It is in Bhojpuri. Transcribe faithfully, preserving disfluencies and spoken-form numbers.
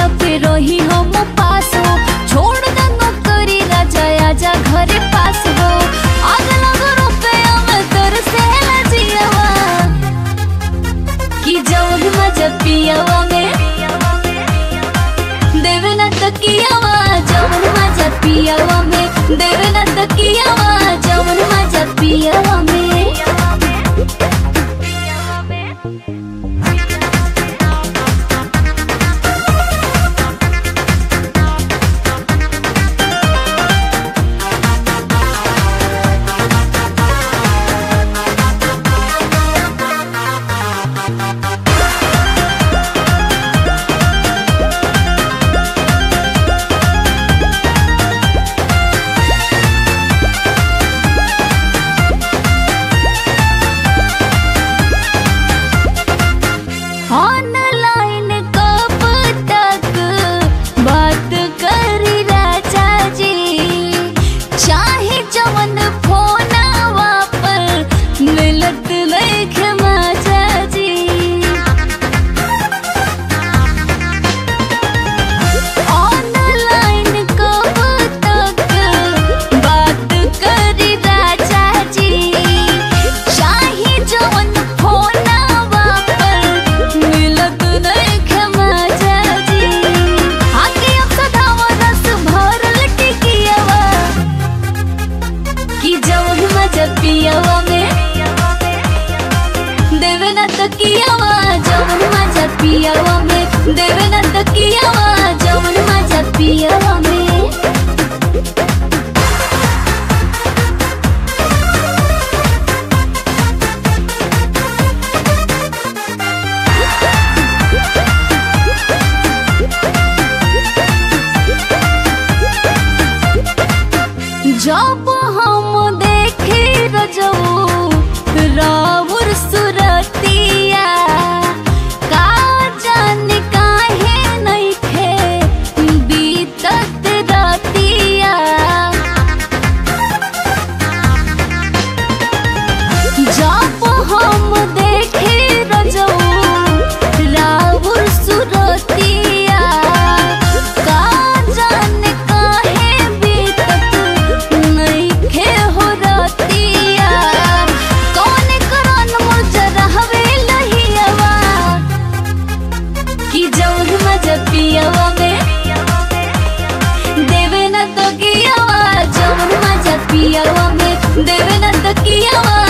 पे रही हम पास हो, छोड़ दे नौकरी राजा आजा घरे पास हो। आग लग रुपया में तर से लजियावा कि जौन मजा पियावा में देवे न तकियावा, जौन मजा पियावा में देवे न तकियावा, जौन मजा पियावा में। ऑनलाइन कब तक बात करी राजा जी, चाहे जवन फोनवा पर मिलत नइखे मजा जी। ऑनलाइन कब तक बात करी राजा जी, चाहे जवन फोनवा पर मिलत नइखे मजा जी। आके अब सदावा रस भरल टिकियावा कि जौन मजा पियावा में देवे न तकियावा, जौन मजा पियावा में देवे न तकियावा, जौन मजा पियावा में। जब हम देखे रजऊ राउर सुरतिया, का जाने काहे नइखे बीतत रतिया। जब हम देखे रजऊ राउर सुरतिया, का जाने काहे बीतत नइखे हो रतिया। कौन करन मुजरा हवे लहियावा कि जौन मजा पियावा में देवे न तकियावा, जौन मजा पियावा में देवे न तकियावा,